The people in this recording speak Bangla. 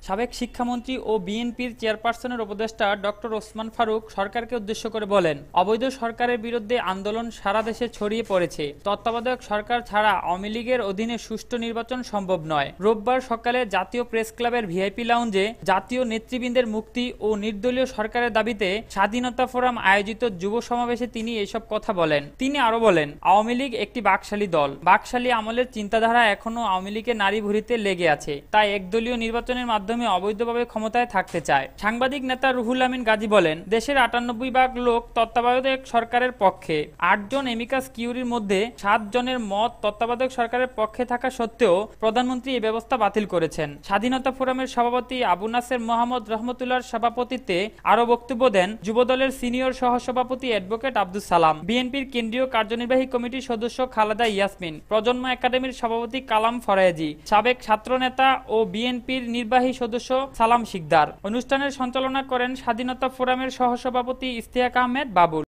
সাবেক শিক্ষামন্ত্রী ও বিএনপির চেয়ারপারসনের উপদেষ্টা ডক্টর ওসমান ফারুক সরকারকে উদ্দেশ্য করে বলেন, অবৈধ সরকারের বিরুদ্ধে আন্দোলন সারা দেশে ছড়িয়ে পড়েছে। তত্ত্বাবধায়ক সরকার ছাড়া আওয়ামী লীগের অধীনে সুষ্ঠু নির্বাচন সম্ভব নয়। রোববার সকালে জাতীয় প্রেস ক্লাবের ভিআইপি লাউঞ্জে জাতীয় নেতৃবৃন্দের মুক্তি ও নির্দলীয় সরকারের দাবিতে স্বাধীনতা ফোরাম আয়োজিত যুব সমাবেশে তিনি এসব কথা বলেন। তিনি আরো বলেন, আওয়ামী লীগ একটি বাকশালী দল। বাকশালী আমলের চিন্তাধারা এখনো আওয়ামী লীগের নাড়ি ভুঁড়িতে লেগে আছে। তাই একদলীয় নির্বাচনের মাধ্যমে অবৈধভাবে ক্ষমতায় থাকতে চায়। সাংবাদিক নেতা রুহুল আমিন গাজী বলেন, দেশের ৯৮% লোক তত্ত্বাবধায়ক সরকারের পক্ষে। ৮ জন এমিকাস কিউরির মধ্যে ৭ জনের মত তত্ত্বাবধায়ক সরকারের পক্ষে থাকা সত্ত্বেও প্রধানমন্ত্রী এই ব্যবস্থা বাতিল করেছেন। স্বাধীনতা ফোরামের সভাপতি আবু নাসের মোহাম্মদ রহমতুল্লাহর সভাপতিত্বে আরো বক্তব্য দেন যুবদলের সিনিয়র সহসভাপতি অ্যাডভোকেট আব্দুস সালাম, বিএনপির কেন্দ্রীয় কার্যনির্বাহী কমিটির সদস্য খালেদা ইয়াসমিন, প্রজন্ম একাডেমির সভাপতি কালাম ফরায়েজি, সাবেক ছাত্রনেতা ও বিএনপির নির্বাহী সদস্য সালাম শিকদার। অনুষ্ঠানের সঞ্চালনা করেন স্বাধীনতা ফোরামের সহসভাপতি ইশতিয়াক আহমেদ বাবুল।